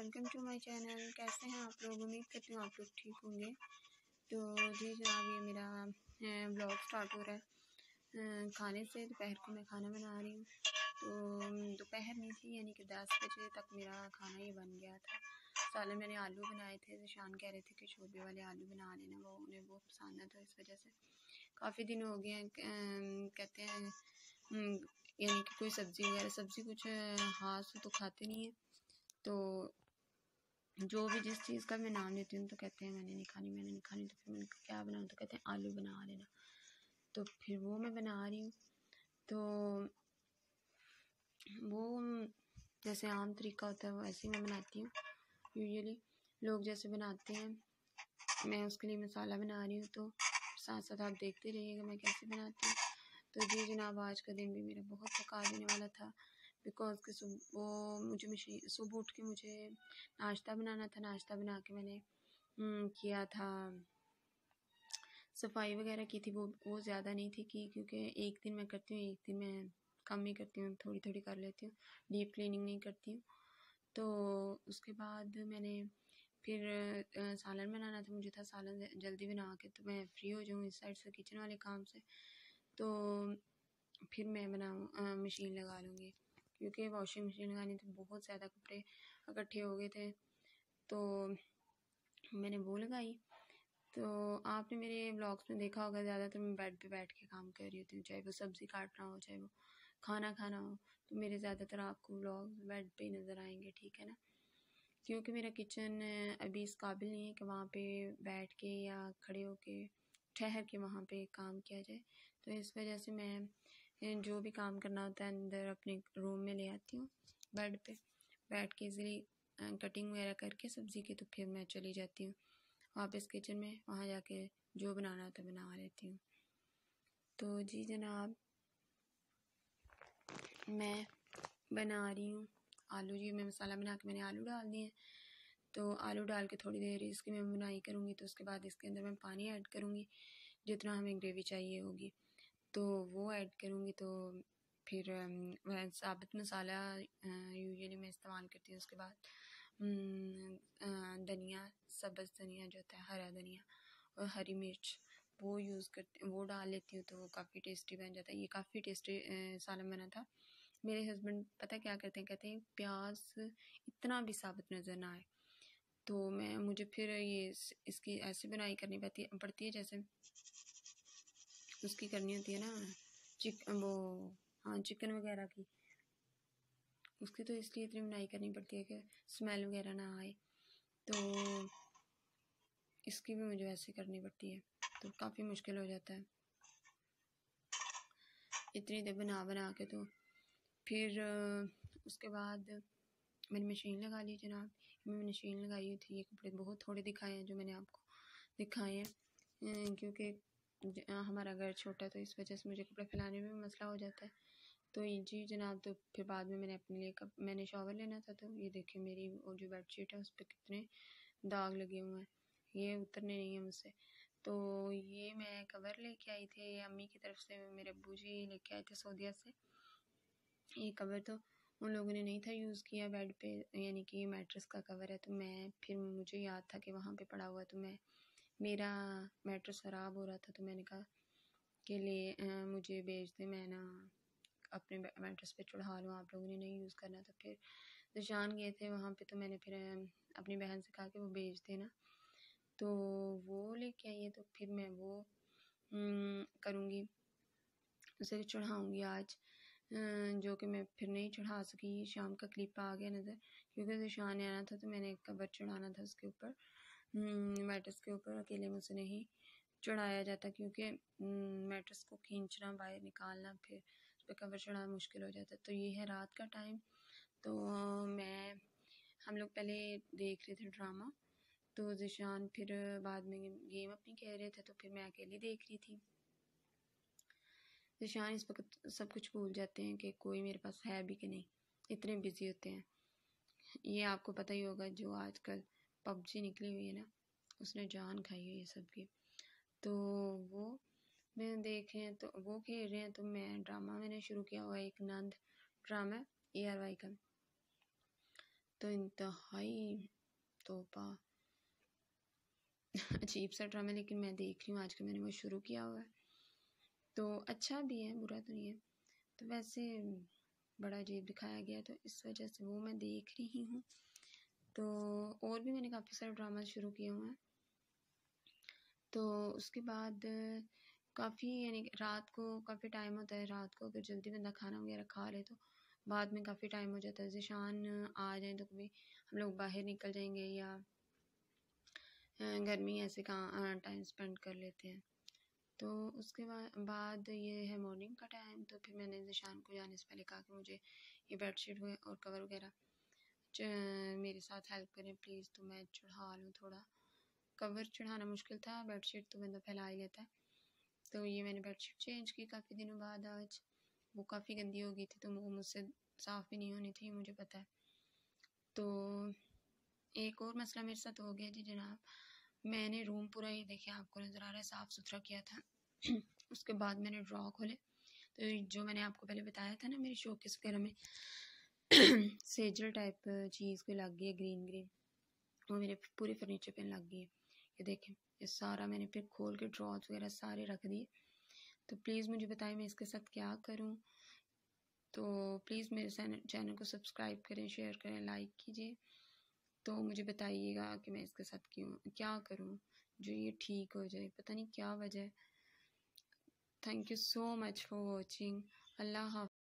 Welcome to my channel. कैसे हैं आप लोग? उम्मीद करती हूँ आप लोग ठीक होंगे। तो जी जनाब, ये मेरा ब्लॉग स्टार्ट हो रहा है खाने से। दोपहर को मैं खाना बना रही हूँ। तो दोपहर नहीं थी, यानी कि 10 बजे तक मेरा खाना ये बन गया था। सालन मैंने आलू बनाए थे। निशान कह रहे थे कि शोरबे वाले आलू बना लेना, वो उन्हें बहुत पसंद है। तो इस वजह से काफ़ी दिन हो गए हैं, कहते हैं यानी कि कोई सब्ज़ी कुछ हाथ से तो खाते नहीं है। तो जो भी जिस चीज़ का मैं नाम लेती हूँ तो कहते हैं मैंने नहीं खानी। तो फिर मैंने कहा क्या बनाऊँ, तो कहते हैं आलू बना लेना। तो फिर वो मैं बना रही हूँ। तो वो जैसे आम तरीका होता है वैसे ही मैं बनाती हूँ। यूजुअली लोग जैसे बनाते हैं, मैं उसके लिए मसाला बना रही हूँ। तो साथ साथ आप देखते रहिएगा मैं कैसे बनाती हूँ। तो जी जनाब, आज का दिन भी मेरा बहुत थका देने वाला था, बिकॉज कि सुबह उठ के मुझे नाश्ता बनाना था। नाश्ता बना के मैंने किया था, सफाई वगैरह की थी। वो ज़्यादा नहीं थी की, क्योंकि एक दिन मैं करती हूँ, एक दिन मैं कम ही करती हूँ, थोड़ी थोड़ी कर लेती हूँ, डीप क्लीनिंग नहीं करती हूँ। तो उसके बाद मैंने फिर सालन बनाना था। मुझे था सालन जल्दी बना के तो मैं फ्री हो जाऊँ इस साइड से किचन वाले काम से। तो फिर मैं मशीन लगा लूँगी, क्योंकि वॉशिंग मशीन लगानी थी। बहुत ज़्यादा कपड़े इकट्ठे हो गए थे, तो मैंने वो लगाई। तो आपने मेरे ब्लॉग्स में देखा होगा, ज़्यादातर मैं बेड पे बैठ के काम कर रही होती हूँ, चाहे वो सब्ज़ी काटना हो, चाहे वो खाना खाना हो। तो मेरे ज़्यादातर आपको ब्लॉग्स बेड पे ही नज़र आएंगे, ठीक है ना। क्योंकि मेरा किचन अभी इस काबिल नहीं है कि वहाँ पे बैठ के या खड़े होके ठहर के वहाँ पे काम किया जाए। तो इस वजह से मैं जो भी काम करना होता है अंदर अपने रूम में ले आती हूँ, बेड पे बैठ के इजीली कटिंग वगैरह करके सब्ज़ी की। तो फिर मैं चली जाती हूँ वापस किचन में, वहाँ जाके जो बनाना होता है बना लेती हूँ। तो जी जनाब, मैं बना रही हूँ आलू। जी मैं मसाला बना के मैंने आलू डाल दिए। तो आलू डाल के थोड़ी देर इसकी मैं बुनाई करूँगी। तो उसके बाद इसके अंदर मैं पानी ऐड करूँगी, जितना हमें ग्रेवी चाहिए होगी तो वो ऐड करूँगी। तो फिर मैं साबुत मसाला यूजुअली मैं इस्तेमाल करती हूँ। उसके बाद धनिया, सब्ज़ धनिया जो होता है, हरा धनिया और हरी मिर्च, वो डाल लेती हूँ। तो वो काफ़ी टेस्टी बन जाता है। ये काफ़ी टेस्टी सालन बना था। मेरे हस्बैंड पता क्या करते हैं, कहते हैं प्याज इतना भी साबुत नज़र ना आए। तो मुझे फिर ये इसकी ऐसी बुनाई करनी पड़ती है जैसे उसकी करनी होती है ना, चिकन वगैरह की। उसकी तो इसलिए इतनी बुनाई करनी पड़ती है कि स्मेल वगैरह ना आए। तो इसकी भी मुझे ऐसे करनी पड़ती है, तो काफ़ी मुश्किल हो जाता है इतनी देर बना के। तो फिर उसके बाद मैंने मशीन लगा ली जनाब। मैंने मशीन लगाई हुई थी। ये कपड़े बहुत थोड़े दिखाए हैं जो मैंने आपको दिखाए हैं, क्योंकि हमारा घर छोटा है, तो इस वजह से मुझे कपड़े फैलाने में भी मसला हो जाता है। तो जी जनाब, तो फिर बाद में मैंने अपने लिए मैंने शॉवर लेना था। तो ये देखिए मेरी वो जो बेडशीट है उस पर कितने दाग लगे हुए हैं, ये उतरने नहीं है मुझसे। तो ये मैं कवर लेके आई थी अम्मी की तरफ से, मेरे अब्बू जी लेके आए थे सऊदीया से। ये कवर तो उन लोगों ने नहीं था यूज़ किया बेड पे, यानी कि मैट्रेस का कवर है। तो मुझे याद था कि वहाँ पे पड़ा हुआ है। तो मेरा मैट्रेस ख़राब हो रहा था, तो मैंने कहा कि मुझे भेज दे, मैं ना अपने मैट्रेस पे चढ़ा लूँ, आप लोगों ने नहीं यूज़ करना। तो फिर निशान गए थे वहाँ पे, तो मैंने फिर अपनी बहन से कहा कि वो भेज देना। तो वो लेके आई है। तो फिर मैं वो करूँगी, उसे चढ़ाऊँगी आज, जो कि मैं फिर नहीं चढ़ा सकी। शाम का क्लिप आ गया नज़र, क्योंकि निशान आना था तो मैंने कवर चढ़ाना था उसके ऊपर, मैट्रेस के ऊपर। अकेले मुझसे नहीं चढ़ाया जाता, क्योंकि मैट्रेस को खींचना, बाहर निकालना, फिर उस पर कवर चढ़ाना मुश्किल हो जाता है। तो ये है रात का टाइम। तो हम लोग पहले देख रहे थे ड्रामा। तो ज़िशान फिर बाद में गेम अपनी खेल रहे थे, तो फिर मैं अकेली देख रही थी। ज़िशान इस वक्त सब कुछ भूल जाते हैं कि कोई मेरे पास है भी कि नहीं, इतने बिजी होते हैं। ये आपको पता ही होगा, जो आजकल पबजी निकली हुई है ना, उसने जान खाई हुई है सबकी। तो वो मैं देख रहे हैं, तो वो खेल रहे हैं, तो मैंने शुरू किया हुआ एक नंद ड्रामा ARY का। तो इंतहाई तोपा अजीब सा ड्रामा, लेकिन मैं देख रही हूँ आजकल, मैंने वो शुरू किया हुआ है, तो अच्छा भी है, बुरा तो नहीं है। तो वैसे बड़ा अजीब दिखाया गया, तो इस वजह से वो मैं देख रही हूँ। तो और भी मैंने काफ़ी सारे ड्रामा शुरू किए हुए हैं। तो उसके बाद काफ़ी, यानी रात को काफ़ी टाइम होता है, रात को अगर जल्दी बंदा खाना वगैरह खा ले तो बाद में काफ़ी टाइम हो जाता है। ज़िशान आ जाए तो कभी हम लोग बाहर निकल जाएंगे या घर में ऐसे कहाँ टाइम स्पेंड कर लेते हैं। तो उसके बाद ये है मॉर्निंग का टाइम। तो फिर मैंने ज़िशान को जाने से पहले कहा कि मुझे ये बेडशीट और कवर वगैरह मेरे साथ हेल्प करें प्लीज़, तो मैं चढ़ा लूँ थोड़ा। कवर चढ़ाना मुश्किल था, बेडशीट तो बंदा फैला ही लेता है। तो ये मैंने बेडशीट चेंज की काफ़ी दिनों बाद आज। वो काफ़ी गंदी हो गई थी, तो वो मुझसे साफ़ भी नहीं होनी थी, मुझे पता है। तो एक और मसला मेरे साथ हो गया जी जनाब, मैंने रूम पूरा, ये देखिए आपको नज़र आ रहा है, साफ़ सुथरा किया था। उसके बाद मैंने ड्रॉ खोले, तो जो मैंने आपको पहले बताया था ना मेरी शोकेस वगैरह में सेजल टाइप चीज़ कोई लग गई है, ग्रीन ग्रीन, वो मेरे पूरे फर्नीचर पे लग गई है। ये देखें, ये सारा मैंने फिर खोल के ड्रॉज वगैरह सारे रख दिए। तो प्लीज़ मुझे बताएं मैं इसके साथ क्या करूं। तो प्लीज़ मेरे चैनल को सब्सक्राइब करें, शेयर करें, लाइक कीजिए। तो मुझे बताइएगा कि मैं इसके साथ क्या करूं जो ये ठीक हो जाए, पता नहीं क्या वजह है। Thank you so much for watching. अल्लाह हाफ़िज़।